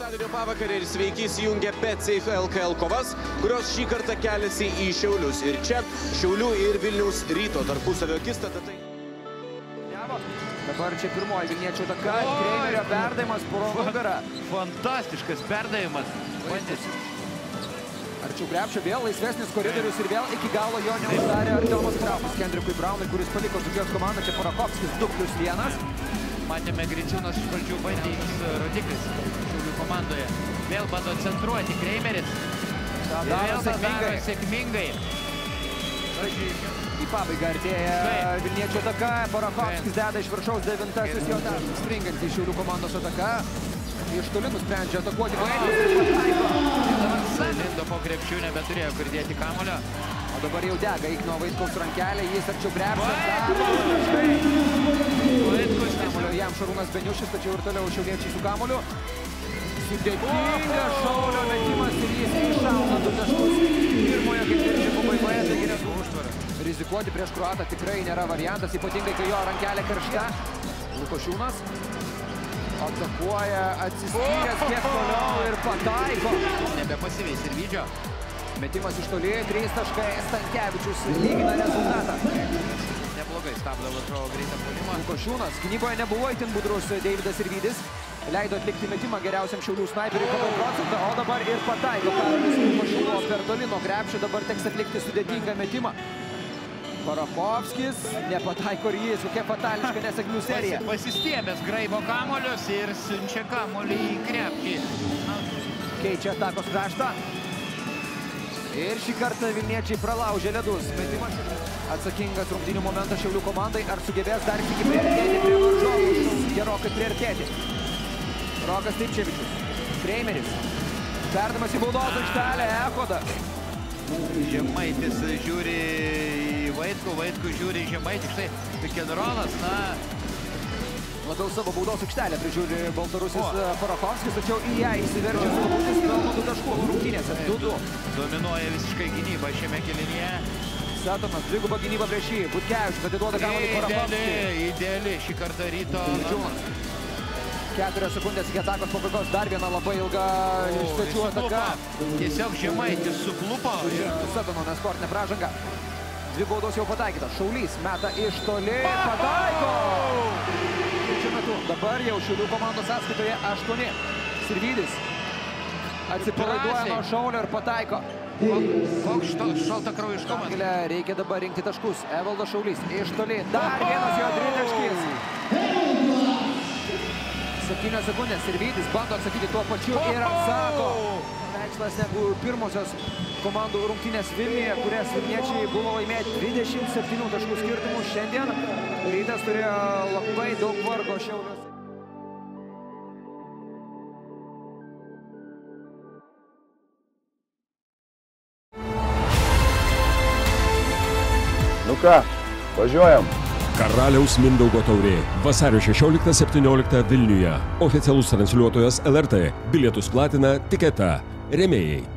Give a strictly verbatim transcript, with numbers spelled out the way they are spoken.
Penktadienio pavakarį ir sveiki įsijungia BetSafe L K L kovas, kurios šį kartą keliasi į Šiaulius. Ir čia Šiaulių ir Vilniaus Ryto tarpusavio akistata. Tai... Dabar čia pirmoji Vilniečių ataka, Kreimerio perdavimas pro nugarą. Fantastiškas perdavimas. Arčiau krepšio, vėl laisvesnis koridorius ir vėl iki galo jo neuždarė Artiomas Kraupas Kendrikui Braunui, kuris paliko Dzūkijos komandą. Čia Parakovskis du plius vienas. Matėme, Griciūnas iš pradžių bandys rodiklis Šiaulių komandoje. Vėl bando centruoti Kreimeris. Ta daro sėkmingai. sėkmingai. Į pabaigą artėja Vilniečių ataka. Parakovskis deda iš viršaus devintasis jo taškas. Stringantį Šiaulių komandos ataka. Iš toli nusprendžia atakuoti Vaitkus. Lindo po krepšių, nebeturėjo kur dėti kamulio. O dabar jau dega Igno Vaitkaus rankelė, jis arčiau krepšio. Vaitkus Kamulio jam Šarūnas Beniušis, tačiau ir toliau šiauliečiai su kamuliu. Sudėtingas Šaulio metimas ir jis iššauna du taškus. Pirmojo ketvirčio pabaigoje, taigi užtvarą. Rizikuoti prieš kroatą tikrai nėra variantas, ypatingai kai jo rankelė karšta. Lukošiūnas atakuoja, atsiskyręs kiek toliau ir pataiko. Nebepasiveis ir Vydžio. Metimas iš toli, trys taškai, Stankevičius lygina rezultatą. Neblogai stabdavo, atrodo, greitą puolimą. Lukošiūnas gynyboje nebuvo itin budrus Deividas Sirvydis. Leido atlikti metimą geriausiam Šiaulių snaiperiui pagal procentą, o dabar ir pataiko. Karolis Lukošiūno per toli nuo krepšio, dabar teks atlikti sudėtingą metimą. Parakovskis nepataiko ir jis, kokia fatališka nesėkmių serija. Pasistiebęs graibo kamolius ir siunčia kamolį į krepšį. Keičia atakos kraštą. Ir šį kartą Vilniečiai pralaužė ledus. Metimas atsakingas rungtynių momentas Šiaulių komandai. Ar sugebės dar tik priartėti prie varžovų? Gerokai priartėti. Rokas Tripčevičius. Kreimeris. Perdamas į baudos aikštelę. Echoda. Žemaitis žiūri į Vaitkų, Vaitkų žiūri į Žemaitį. Štai pikenrolas, na... Labiau savo baudos aikštelę prižiūri baltarusis Parakovskis, tačiau į ją įsiveržė Skambutis, pelno du taškus rungtynėse. du du. Dominuoja visiškai gynyba šiame kėlinyje. Satonas, dviguba gynyba prieš jį. Butkevičius atiduoda kamuolį Parakovskiui. Ideali, ideali šį kartą Ryto. Keturios sekundės iki atakos pabaigos, dar viena labai ilga iš svečių ataka. Tiesiog Žemaitis suklupo. Satono nesportinė pražanga. Dvi baudos jau pataikyta. Šaulys meta iš toli, pataiko! Šiuo metu dabar jau Šiaulių komandos sąskaitoje aštuoni. Sirvydis atsipalaiduoja nuo Šaulio ir pataiko. Koks šaltakraujiškumas. Reikia dabar rinkti taškus. Evaldas Šaulys iš toli. Dar vienas jo tritaškis. Septynios sekundės. Sirvydis bando atsakyti tuo pačiu ir atsako. Veikslas negu pirmosios komandų rungtynės Vilniuje, kurias Vilniečiai buvo laimėję dvidešimt septynių taškų skirtumų. Šiandien Rytas turėjo labai daug vargo Šiauliuose. Nu ką, važiuojam. Karaliaus Mindaugo taurė. Vasario šešioliktą septynioliktą Vilniuje. Oficialus transliuotojas L R T. Bilietus platina Tiketa. Rėmėjai.